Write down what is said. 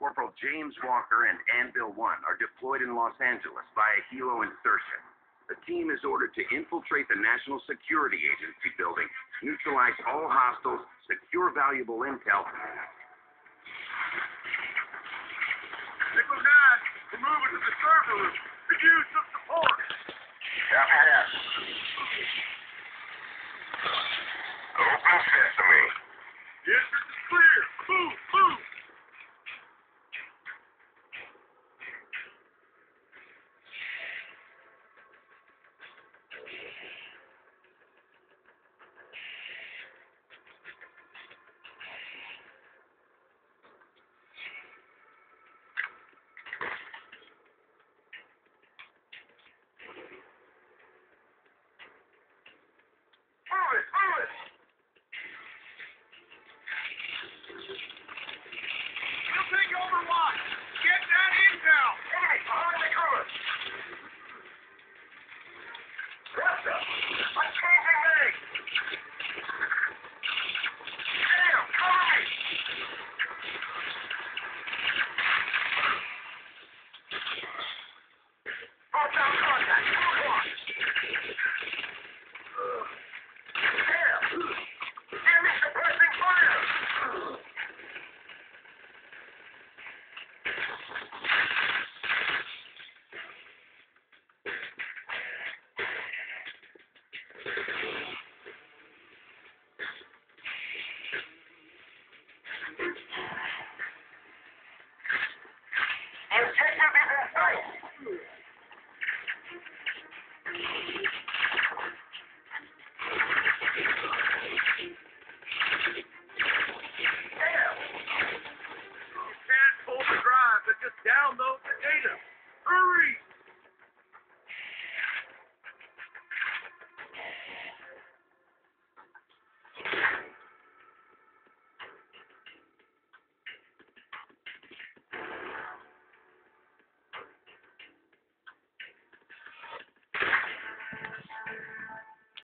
Corporal James Walker and Anvil 1 are deployed in Los Angeles via helo insertion. The team is ordered to infiltrate the National Security Agency building, neutralize all hostiles, secure valuable intel. Nickel 9, we're moving to the server room. Could use some support. Copy that. Open sesame. The entrance is clear. Move, move. Move it, move it. We'll take Overwatch. Get that intel. Hey, behind the cover. What's up? I'm changing legs. Damn, come on. Hold down contact. 2 o'clock. Damn. Enemy suppressing fire. Objective is in sight.